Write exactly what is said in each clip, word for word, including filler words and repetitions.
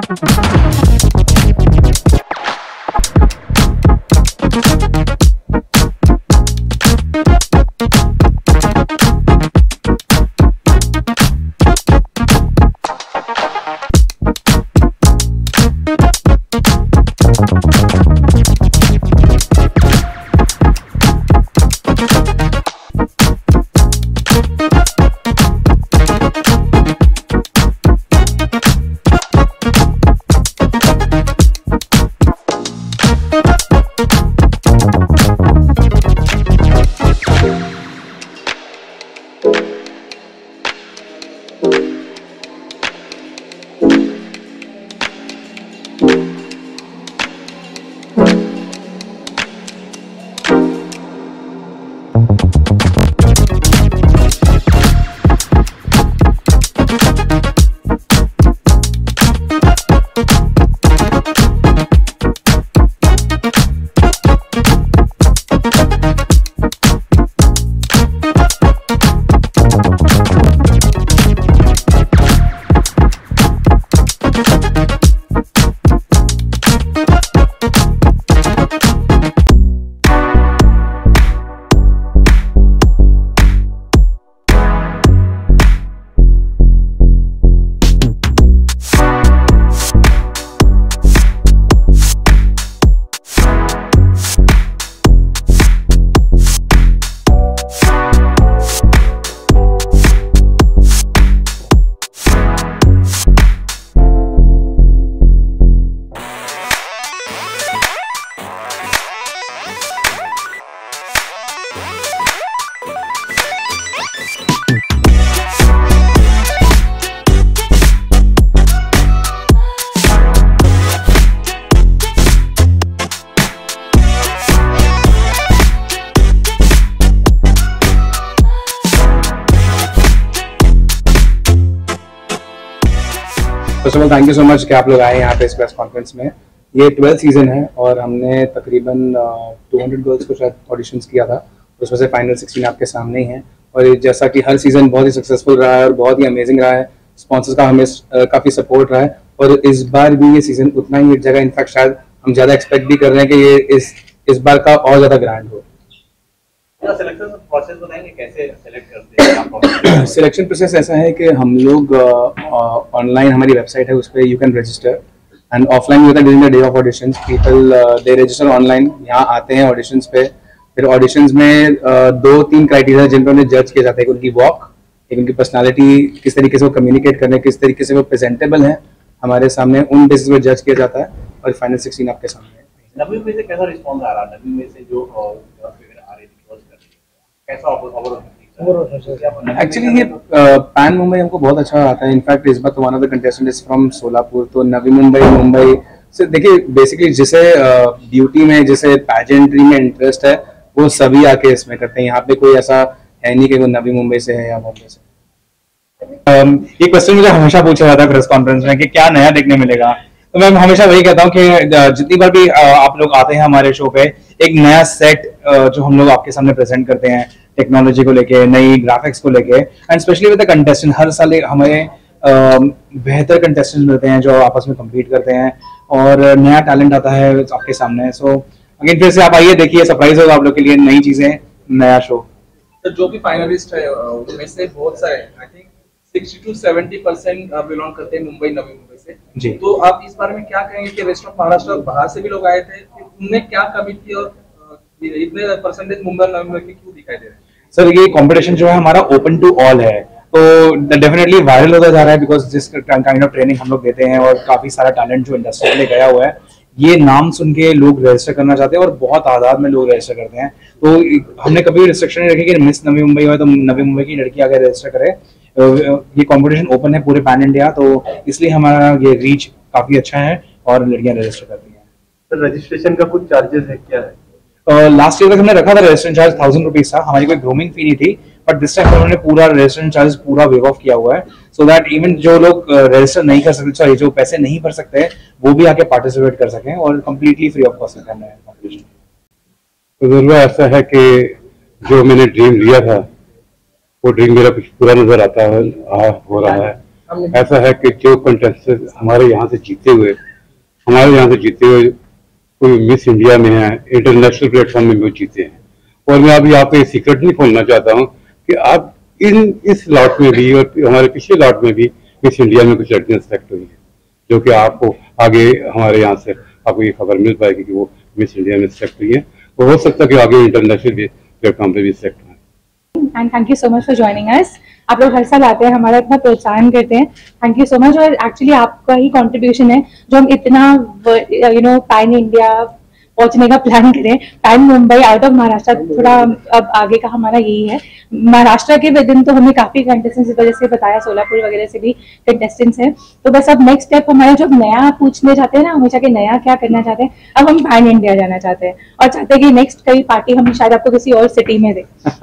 First of all thank you so much कि आप लोग आए यहाँ पे इस प्रेस कॉन्फ्रेंस में। ये ट्वेल्थ सीजन है और हमने तकरीबन टू हंड्रेड गर्ल्स को शायद ऑडिशंस किया था, उसमें से फाइनल सिक्सटीन आपके सामने ही है। और जैसा कि हर सीजन बहुत ही सक्सेसफुल रहा है और बहुत ही अमेजिंग रहा है, स्पॉन्सर्स का हमें काफ़ी सपोर्ट रहा है और इस बार भी ये सीजन उतना ही एक जगह, इनफैक्ट शायद हम ज़्यादा एक्सपेक्ट भी कर रहे हैं कि ये इस इस बार का और ज़्यादा ग्रैंड हो। सिलेक्शन प्रोसेस ऐसा है कि हम लोग ऑनलाइन, हमारी वेबसाइट है, उस पर you can register and offline होता है during the day of auditions. People they register online, यहाँ आते हैं ऑडिशंस पे। फिर ऑडिशंस में uh, दो तीन क्राइटेरिया जिन पर उन्हें जज किया जाता है, एक उनकी वॉक, एक उनकी पर्सनालिटी, किस तरीके से वो कम्युनिकेट करने, किस तरीके से वो प्रेजेंटेबल है हमारे सामने, उन बेसिस पे जज किया जाता है और फाइनल सिक्सटीन आपके सामने है। नवी में से कैसा रिस्पॉन्स आ रहा है? नवी में से जो आ रही थी कैसा ओवरऑल? एक्चुअली ये पैन मुंबई हमको बहुत अच्छा आता है। इनफैक्ट इस बार तो one of the contestant is from Solapur, तो नवी मुंबई मुंबई से देखिए, बेसिकली जिसे ब्यूटी में, जिसे पैजेंट्री में इंटरेस्ट है, वो सभी आके इसमें करते हैं। यहाँ पे कोई ऐसा है नहीं कि वो नवी मुंबई से है या बॉम्बे से। um, ये क्वेश्चन मुझे हमेशा पूछा जाता है प्रेस कॉन्फ्रेंस में कि क्या नया देखने मिलेगा, तो मैं हमेशा वही कहता हूँ कि जितनी बार भी आप लोग आते हैं हमारे शो पे, एक नया सेट जो हम लोग आपके सामने प्रेजेंट करते हैं, टेक्नोलॉजी को लेके, नई ग्राफिक्स को लेके, and specially with the contestant. हर साल हमें बेहतर कंटेस्टेंट मिलते हैं जो आपस में कम्पीट करते हैं और नया टैलेंट आता है आपके सामने। सो अगेन फिर से आप आइए, देखिए, सरप्राइज होगा आप लोग के लिए, नई चीजें, नया शो। तो जो भी फाइनलिस्ट है उनमें से बहुत सारे, I think sixty two seventy percent belong करते हैं मुंबई, नवी मुंबई से जी। तो आप इस बारे में क्या कहेंगे कि रेस्ट ऑफ महाराष्ट्र और बाहर से भी लोग आए थे, उनने क्या कमी थी और इतने परसेंटेज मुंबई नवी मुंबई के क्यों दिखाई दे रहे हैं? सर, ये कंपटीशन जो है हमारा ओपन टू ऑल है, तो डेफिनेटली वायरल होता जा रहा है बिकॉज जिस काइंड ऑफ ट्रेनिंग हम लोग देते हैं और काफी सारा टैलेंट जो इंडस्ट्री में गया हुआ है, ये नाम सुन के लोग रजिस्टर करना चाहते हैं और बहुत तादाद में लोग रजिस्टर करते हैं। तो हमने कभी रिस्ट्रिक्शन नहीं रखी कि मिस नवी मुंबई हो तो नवी मुंबई की लड़की आगे रजिस्टर करे। ये कंपटीशन ओपन है पूरे पैन इंडिया, तो इसलिए हमारा ये रीच काफी अच्छा है और लड़कियां रजिस्टर करती हैं। तो रजिस्ट्रेशन का कुछ चार्जेस है क्या है? लास्ट ईयर तक हमने रखा था रजिस्ट्रेशन चार्ज थाउजेंड रुपीज था, हमारी कोई ग्रूमिंग फी नहीं थी, बट दिस टाइम उन्होंने पूरा रजिस्ट्रेशन चार्ज पूरा वेव ऑफ किया हुआ है, सो दैट इवन जो लोग रजिस्टर नहीं कर सकते, सॉरी जो पैसे नहीं भर सकते, वो भी आके पार्टिसिपेट कर सकें और कंप्लीटली फ्री ऑफ कॉस्ट करना है कॉम्पिटिशन। तजुर्बा ऐसा है कि जो मैंने ड्रीम लिया था वो ड्रीम मेरा पूरा नजर आता है, आ, हो रहा है ऐसा है कि जो कंटेस्टेंट हमारे यहाँ से जीते हुए हमारे यहाँ से जीते हुए कोई मिस इंडिया में है, इंटरनेशनल प्लेटफॉर्म में भी जीते हैं। और मैं अभी आप एक सीक्रेट नहीं खोलना चाहता हूँ कि आप इन इस लॉट में भी और हमारे पिछले लॉट में भी मिस इंडिया में कुछ लड़कियां सेलेक्ट हुई हैं, जो कि आपको आगे हमारे यहाँ से आपको ये खबर मिल पाएगी कि वो मिस इंडिया में सेलेक्ट हुई है। तो हो सकता है कि आगे इंटरनेशनल प्लेटफॉर्म पे भी सेलेक्ट हुए। And thank you so much for joining us. आप लोग हर साल आते हैं, हमारा इतना प्रोत्साहन करते हैं, थैंक यू सो मच। और एक्चुअली आपका ही कंट्रीब्यूशन है जो हम इतना यू नो पैन इंडिया पहुंचने का प्लान करें। Pan Mumbai out of Maharashtra थोड़ा अब आगे का हमारा यही है। महाराष्ट्र के विदिन तो हमें काफी कंटेस्टेंट्स जैसे बताया सोलापुर वगैरह से भी कंटेस्टेंट्स हैं। तो बस अब नेक्स्ट स्टेप हमारा जो नया पूछने जाते हैं ना हमेशा के नया क्या करना चाहते हैं, अब हम पैन इंडिया जाना चाहते हैं और चाहते हैं कि नेक्स्ट कई पार्टी हम शायद आपको किसी और सिटी में दें।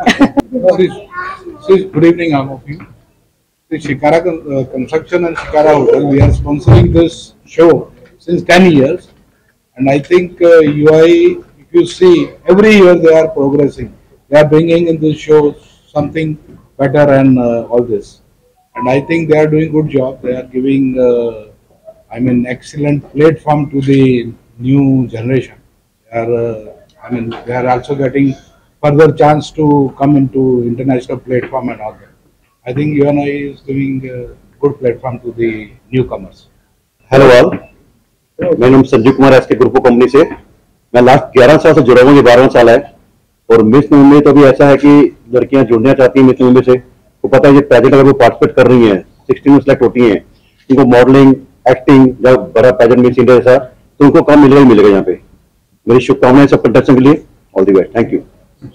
Good evening, all of you. The Shikara uh, Construction and Shikara Hotel, we are sponsoring this show since ten years, and I think uh, U I, if you see, every year they are progressing. They are bringing in this show something better and uh, all this, and I think they are doing good job. They are giving, uh, I mean, excellent platform to the new generation. They are, uh, I mean, they are also getting further chance to come into international platform and all that. I think U N I is giving a good platform to the newcomers. Hello all, मेरा नाम संजीव कुमार है SK group of company से। मैं last ग्यारह साल से जुड़ा हूँ, ये बारहवां साल है। और मिस मुंबई तो अभी ऐसा है कि लड़कियां जुड़ना चाहती हैं मिस मुंबई से, तो पता है ये पैजेंट अगर वो पार्टिसिपेट कर रही हैं, सिक्सटीन में सेलेक्ट होती हैं, उनको मॉडलिंग, एक्टिंग, जब बड़ा पैजेंट मिस इंडिया जैसा, तो उनको काम मिलेगा ही मिलेगा यहाँ पे। मेरी शुभकामनाएं सब कंटेस्टेंट के लिए। All the best, thank you.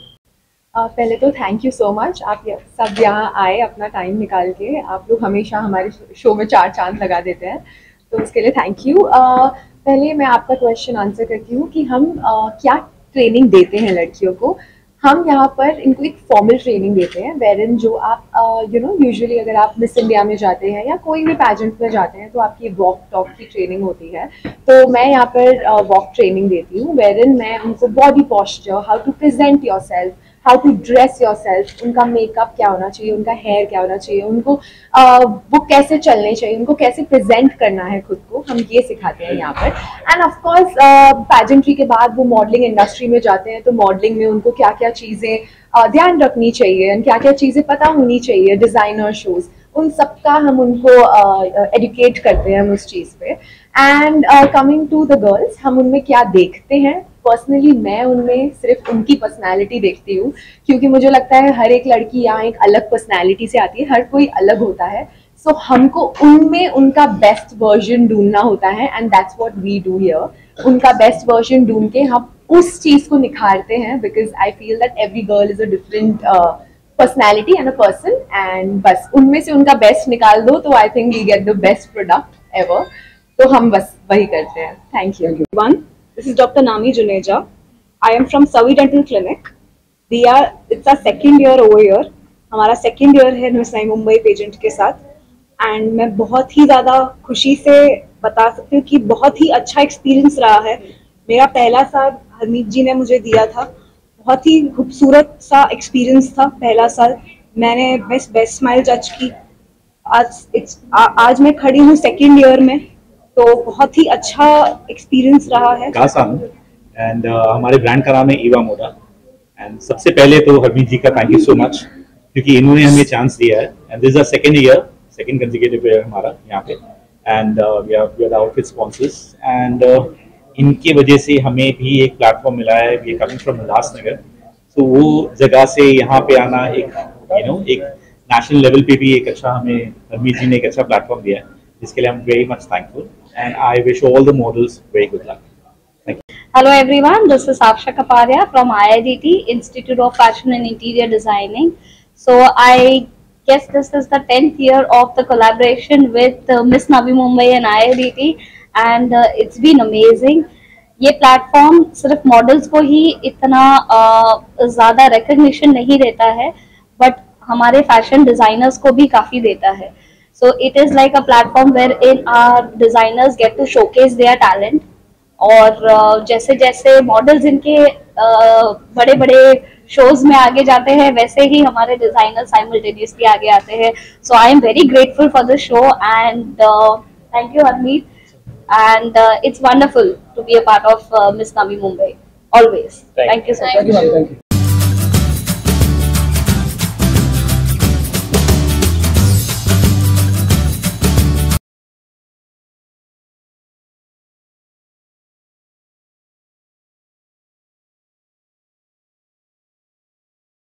Uh, पहले तो थैंक यू सो मच, आप सब यहाँ आए अपना टाइम निकाल के। आप लोग हमेशा हमारे शो में चार चांद लगा देते हैं, तो उसके लिए थैंक यू। uh, पहले मैं आपका क्वेश्चन आंसर करती हूँ कि हम uh, क्या ट्रेनिंग देते हैं लड़कियों को। हम यहाँ पर इनको एक फॉर्मल ट्रेनिंग देते हैं, वेरिन जो आप यू नो यूजुअली अगर आप मिस इंडिया में जाते हैं या कोई भी पैजेंट में जाते हैं तो आपकी वॉक टॉक की ट्रेनिंग होती है। तो मैं यहाँ पर वॉक uh, ट्रेनिंग देती हूँ, वेरिन मैं उनको body posture, how to present yourself, how to dress yourself, उनका मेकअप क्या होना चाहिए, उनका हेयर क्या होना चाहिए, उनको uh, वो कैसे चलने चाहिए, उनको कैसे प्रेजेंट करना है खुद को, हम ये सिखाते हैं यहाँ पर। एंड ऑफ कोर्स पैजेंट्री के बाद वो मॉडलिंग इंडस्ट्री में जाते हैं, तो मॉडलिंग में उनको क्या क्या चीज़ें uh, ध्यान रखनी चाहिए, क्या क्या चीज़ें पता होनी चाहिए, डिज़ाइनर शोज, उन सब का हम उनको एडुकेट uh, करते हैं हम उस चीज़ पे। And coming to the girls, हम उनमें क्या देखते हैं, पर्सनली मैं उनमें सिर्फ उनकी पर्सनालिटी देखती हूँ, क्योंकि मुझे लगता है हर एक लड़की यहाँ एक अलग पर्सनालिटी से आती है, हर कोई अलग होता है। सो so, हमको उनमें उनका बेस्ट वर्जन ढूंढना होता है, and that's what we do here. उनका बेस्ट वर्जन ढूंढ के हम उस चीज़ को निखारते हैं, because I feel that every girl is a different personality and a person, and बस उनमें से उनका बेस्ट निकाल दो तो I think we get the best product ever. तो हम बस वही करते हैं। Thank you. One, this is Doctor Nami Juneja. I am from Savi Dental Clinic. We are, it's our second year over here. हमारा second year है miss Mumbai pageant के साथ, एंड मैं बहुत ही ज़्यादा खुशी से बता सकती हूँ कि बहुत ही अच्छा एक्सपीरियंस रहा है। मेरा पहला साल हरमीत जी ने मुझे दिया था, बहुत ही खूबसूरत सा एक्सपीरियंस था पहला साल। मैंने बेस्ट बेस्ट स्माइल जज की। आज आज मैं खड़ी हूँ सेकेंड ईयर में, तो बहुत ही अच्छा एक्सपीरियंस रहा है। एंड uh, हमारे ब्रांड का नाम है ईवा मोडा। एंड सबसे पहले तो हरमीत जी का थैंक यू सो मच, क्योंकि इन्होंने हमें चांस दिया है। And this is the second year, second consecutive year हमारा यहाँ पे। And we are we are outfit sponsors, and इनकी वजह से हमें भी एक प्लेटफॉर्म मिला है। We coming from Ulhasnagar, so वो जगह से यहाँ पे आना एक यू नो एक नेशनल लेवल पे भी एक अच्छा, हमें हरमीत जी ने एक अच्छा प्लेटफॉर्म दिया है, जिसके लिए I am very much thankful, and I wish all the models very good luck. Thank you. Hello everyone, this is Aksha Kapadia from I I D T, Institute of Fashion and Interior Designing. So I guess this is the tenth year of the collaboration with uh, Miss Navi Mumbai and I I D T, and uh, it's been amazing. ये platform सिर्फ models को ही इतना uh, ज़्यादा recognition नहीं देता है, but हमारे फैशन डिज़ाइनर्स को भी काफ़ी देता है। So it is like a platform wherein our designers get to showcase their talent, और uh, जैसे जैसे मॉडल्स इनके uh, बड़े बड़े शोज में आगे जाते हैं वैसे ही हमारे डिजाइनर साइमल्टेनियसली आगे आते हैं. So I am very grateful for the show and thank you Harmeet. And uh, it's wonderful to be a part of uh, Miss Navi Mumbai. Always. Thank, Thank you so much. Thank you.